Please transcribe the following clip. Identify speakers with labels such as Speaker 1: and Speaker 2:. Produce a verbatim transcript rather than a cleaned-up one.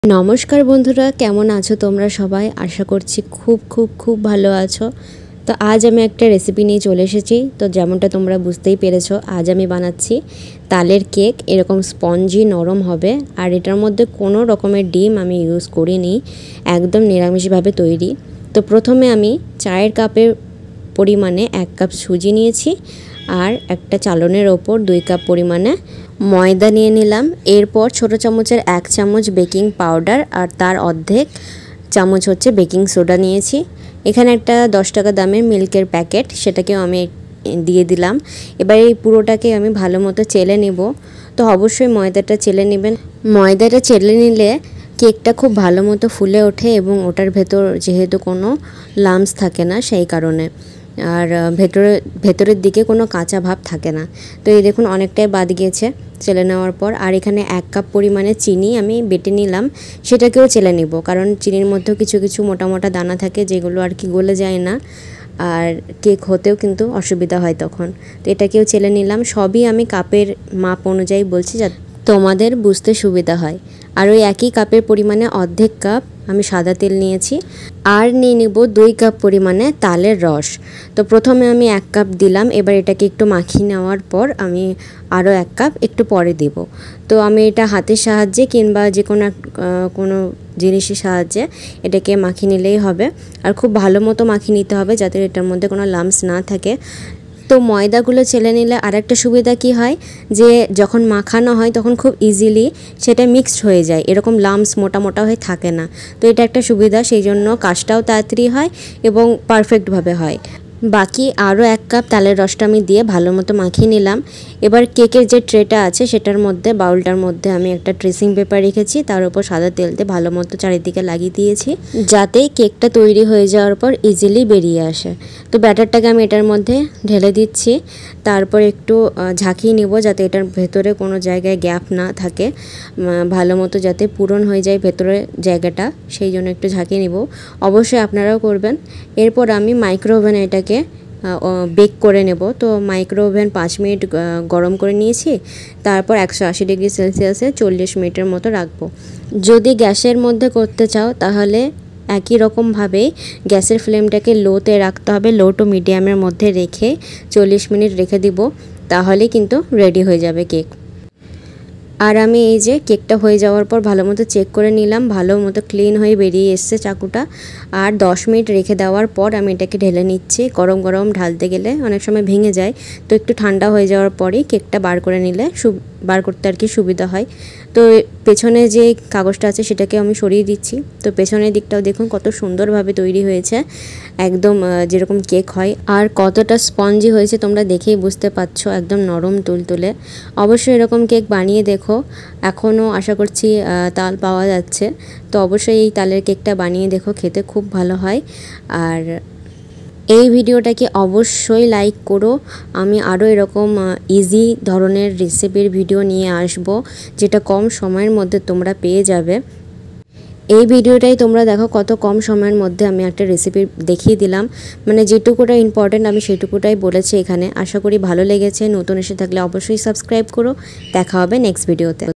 Speaker 1: नमस्कार बंधुरा केमन आछो तोमरा सबाई आशा करछि खूब खूब खूब भालो आछो। तो आज आमी एक रेसिपि निये चले एसेछि। तो जेमनटा तोमरा बुझतेई पेरेछो आज आमी बानाच्छि तालेर केक। एरकम स्पंजी नरम होबे और एटार मध्य कोनो रकमेर डिम आमी यूज करिनि, एकदम निरामिष भावे तैरी। तो प्रथमे आमी चायेर कापेर परिमाणे एक कप सुजी नियेछि और एक चालनेर ओपर दुई कप परिमाणे मयदा निये निलाम। एरपर छोटो चामचेर एक चामच बेकिंग पाउडार और तार अर्धेक चामच होच्छे बेकिंग सोडा नियेछि। एखाने एकटा दस टाका दामेर मिल्केर पैकेट सेटाकेও आमी दिए दिलाम। एबार এই পুরোটাকে আমি ভালোমতো চেলে নেব। তো অবশ্যই ময়দাটা চেলে নেবেন। ময়দাটা চেলে নিলে কেকটা খুব ভালোমতো ফুলে ওঠে এবং ওটার ভেতর যেহেতু কোনো লাম্পস থাকে না সেই কারণে আর ভেতরে ভেতরের দিকে কোনো কাঁচা ভাব থাকে না। তো এই দেখুন অনেকটাই বাদ গিয়েছে চেলে নেওয়ার পর। আর এখানে এক কাপ পরিমাণে চিনি আমি বেটে নিলাম, সেটাকেও চেলে নেব, কারণ চিনির মধ্যেও কিছু কিছু মোটা মোটা দানা থাকে যেগুলো আর কি গলে যায় না আর কেক হতেও কিন্তু অসুবিধা হয় তখন। তো এটাকেও চেলে নিলাম। সবই আমি কাপের মাপ অনুযায়ী বলছি যাতে তোমাদের বুঝতে সুবিধা হয়। আর ওই একই কাপের পরিমাণে অর্ধেক কাপ আমি সাদা তেল নিয়েছি আর নিয়ে নেব দুই কাপ পরিমাণে তালের রস। তো প্রথমে আমি এক কাপ দিলাম, এবার এটাকে একটু মাখিয়ে নেওয়ার পর আমি আরও এক কাপ একটু পরে দেব। তো আমি এটা হাতের সাহায্যে কিংবা যে কোনো কোনো জিনিসের সাহায্যে এটাকে মাখিয়ে নিলেই হবে। আর খুব ভালো মতো মাখিয়ে নিতে হবে যাতে এটার মধ্যে কোনো লাম্পস না থাকে। তো ময়দাগুলো চেলে নিলে আরেকটা সুবিধা কি হয় যে যখন মাখানো হয় তখন খুব ইজিলি সেটা মিক্সড হয়ে যায়, এরকম লাম্পস মোটা মোটা হয়ে থাকে না। তো এটা একটা সুবিধা, সেই জন্য কাজটাও তাড়াতাড়ি হয় এবং পারফেক্টভাবে হয়। বাকি আরও এক কাপ তালের রসটা আমি দিয়ে ভালো মতো মাখিয়ে নিলাম। এবার কেকের যে ট্রেটা আছে সেটার মধ্যে বাউলটার মধ্যে আমি একটা ড্রেসিং পেপার রেখেছি, তার উপর সাদা তেল দিয়ে ভালো মতো চারিদিকে লাগিয়ে দিয়েছি যাতে কেকটা তৈরি হয়ে যাওয়ার পর ইজিলি বেরিয়ে আসে। তো ব্যাটারটাকে আমি এটার মধ্যে ঢেলে দিচ্ছি, তারপর একটু ঝাঁকিয়ে নেব যাতে এটার ভেতরে কোনো জায়গায় গ্যাপ না থাকে, ভালো মতো যাতে পূরণ হয়ে যায় ভেতরে জায়গাটা, সেই জন্য একটু ঝাঁকিয়ে নেব। অবশ্যই আপনারাও করবেন। এরপর আমি মাইক্রো ওভেনে এটাকে বেক করে নেব। তো মাইক্রো ওভেন পাঁচ মিনিট গরম করে নিয়েছি, তারপর একশো আশি ডিগ্রি সেলসিয়াসে চল্লিশ মিনিটের মতো রাখবো। যদি গ্যাসের মধ্যে করতে চাও তাহলে একই রকমভাবেই গ্যাসের ফ্লেমটাকে লোতে রাখতে হবে, লো টু মিডিয়ামের মধ্যে রেখে চল্লিশ মিনিট রেখে দিব, তাহলেই কিন্তু রেডি হয়ে যাবে কেক। আর আমি এই যে কেকটা হয়ে যাওয়ার পর ভালো মতো চেক করে নিলাম, ভালো মতো ক্লিন হয়ে বেরিয়ে এসছে চাকুটা। আর দশ মিনিট রেখে দেওয়ার পর আমি এটাকে ঢেলে নিচ্ছি। গরম গরম ঢালতে গেলে অনেক সময় ভেঙে যায়, তো একটু ঠান্ডা হয়ে যাওয়ার পরেই কেকটা বার করে নিলে বার করতে আর কি সুবিধা হয়। তো পেছনে যে কাগজটা আছে সেটাকে আমি সরিয়ে দিচ্ছি। তো পেছনের দিকটাও দেখুন কত সুন্দরভাবে তৈরি হয়েছে, একদম যেরকম কেক হয়। আর কতটা স্পঞ্জি হয়েছে তোমরা দেখেই বুঝতে পারছো, একদম নরম তুলতুলে। অবশ্যই এরকম কেক বানিয়ে দেখো, এখনও আশা করছি তাল পাওয়া যাচ্ছে। তো অবশ্যই এই তালের কেকটা বানিয়ে দেখো, খেতে খুব ভালো হয়। আর এই ভিডিওটাকে অবশ্যই লাইক করো। আমি আরও এরকম ইজি ধরনের রেসিপির ভিডিও নিয়ে আসব যেটা কম সময়ের মধ্যে তোমরা পেয়ে যাবে। এই ভিডিওটাই তোমরা দেখো কত কম সময়ের মধ্যে আমি একটা রেসিপি দেখিয়ে দিলাম, মানে যেটুকুটা ইম্পর্টেন্ট আমি সেটুকুটাই বলেছি এখানে। আশা করি ভালো লেগেছে। নতুন এসে থাকলে অবশ্যই সাবস্ক্রাইব করো। দেখা হবে নেক্সট ভিডিওতে।